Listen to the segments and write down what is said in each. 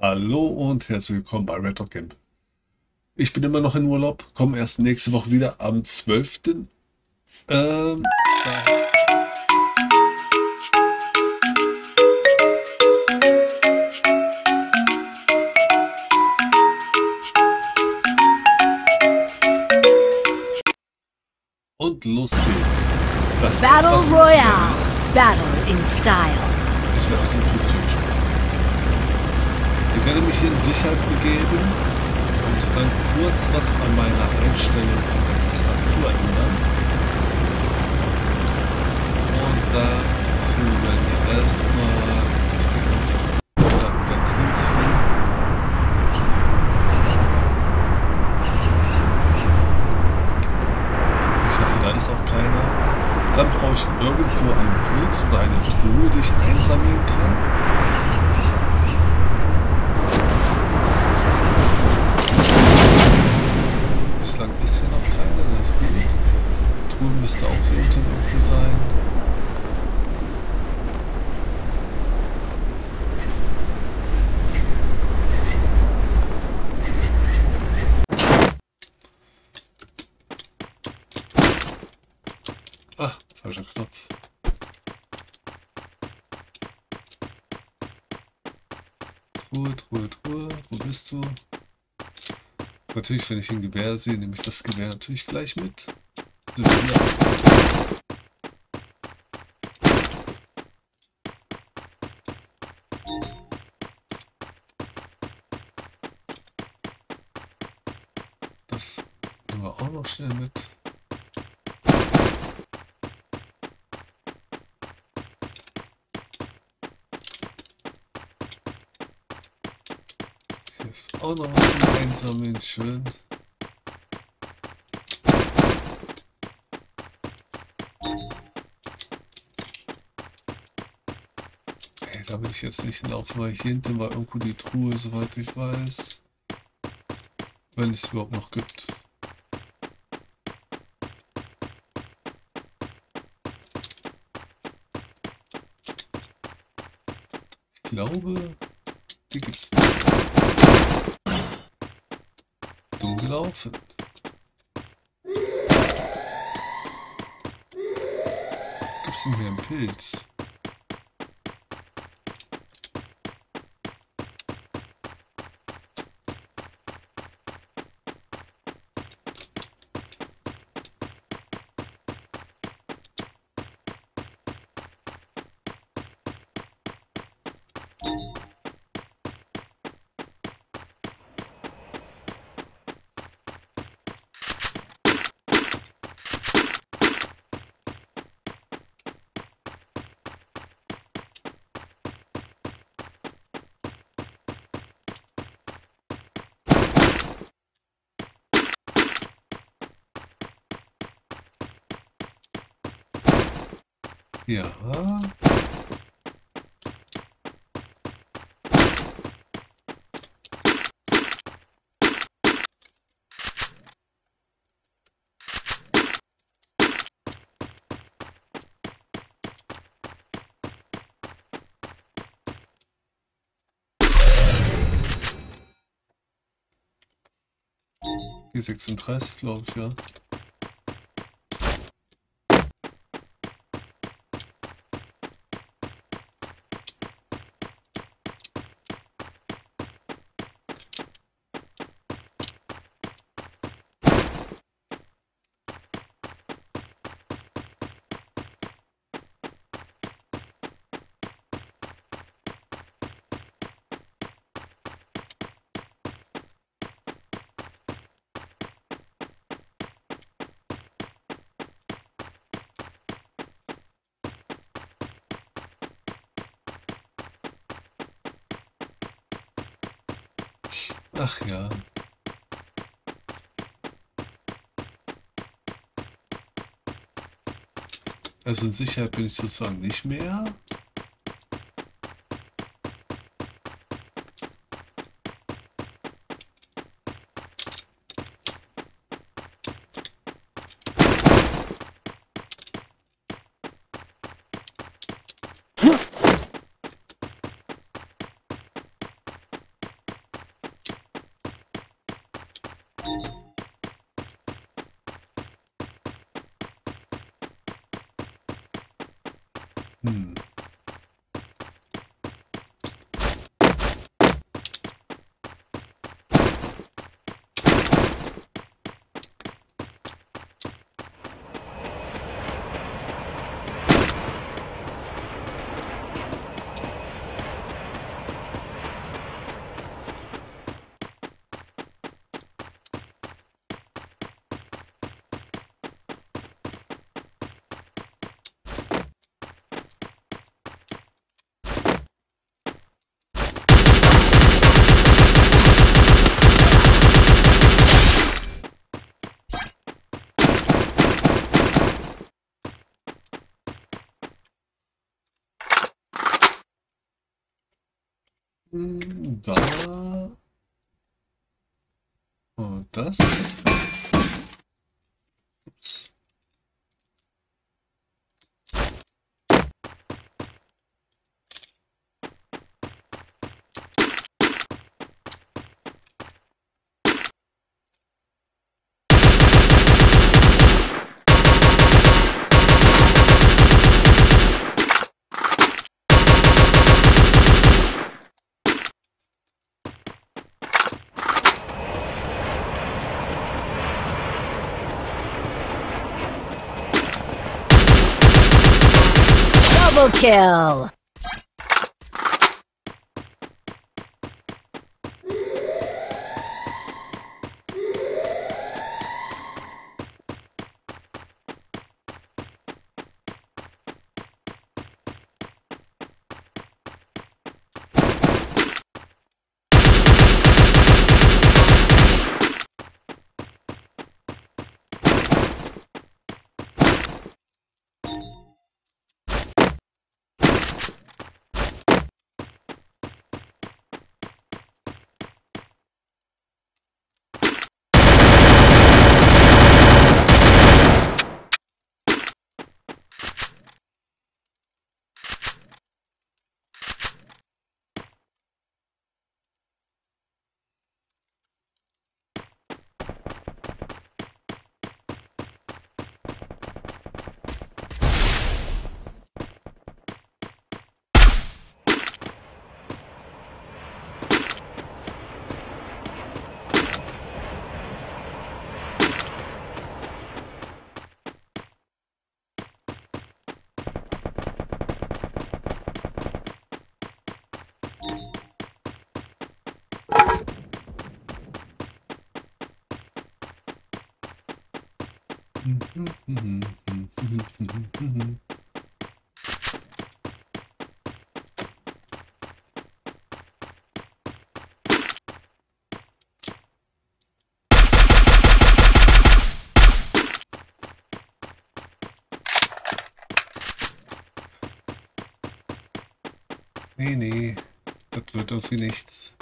Hallo und herzlich willkommen bei Reddog. Ich bin immer noch in Urlaub, komme erst nächste Woche wieder am 12. Ähm, und los geht's. Das Battle Royale. Battle in Style. Ich werde auf den Flugzeug springen. Ich werde mich in Sicherheit begeben und dann kurz was an meiner Einstellung der Tastatur ändern. Und dazu werde ich erstmal ganz links fliegen. Ich hoffe, da ist auch keiner. Dann brauche ich irgendwo einen Pilz oder eine Truhe, die ich einsammeln kann. Bislang ist hier noch keiner, das ist gut. Die Truhe müsste auch hier unten irgendwo sein. Ah, falscher Knopf. Truhe, wo bist du? Natürlich, wenn ich ein Gewehr sehe, nehme ich das Gewehr natürlich gleich mit. Das nehmen wir auch noch schnell mit. Hier ist auch noch was zum Einsammeln, schön. Ey, da will ich jetzt nicht laufen, weil hier hinten war irgendwo die Truhe, soweit ich weiß. Wenn es überhaupt noch gibt. Ich glaube, die gibt's nicht. Dumm gelaufen. Gibt's denn hier einen Pilz? Ja. Hier 36, glaube ich, ja. Ach ja. Also in Sicherheit bin ich sozusagen nicht mehr. Hm. Da. Und das. Ups. Double kill! Nee, das wird irgendwie nichts.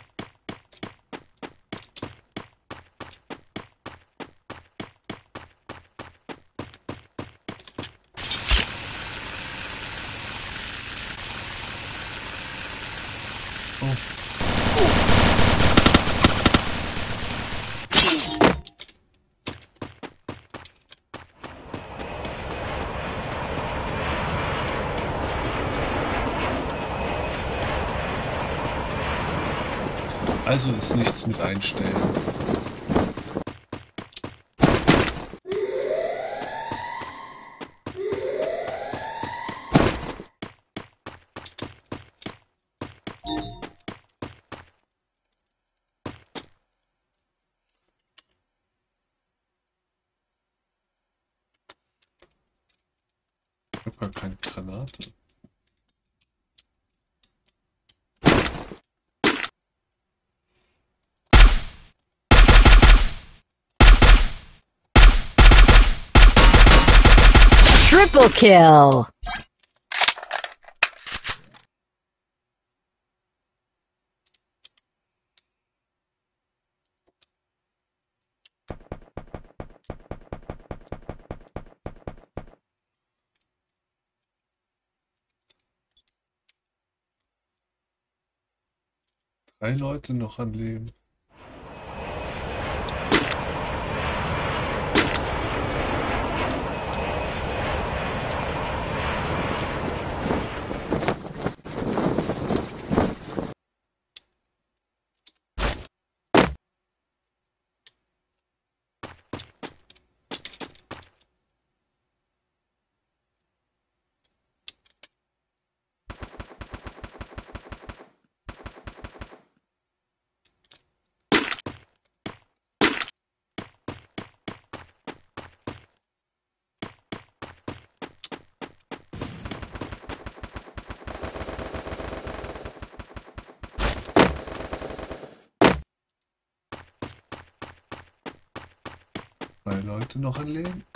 Also ist nichts mit einstellen. Ich habe gar keine Granate. Triple kill! Drei Leute noch an Leben. Zwei Leute noch in Leben.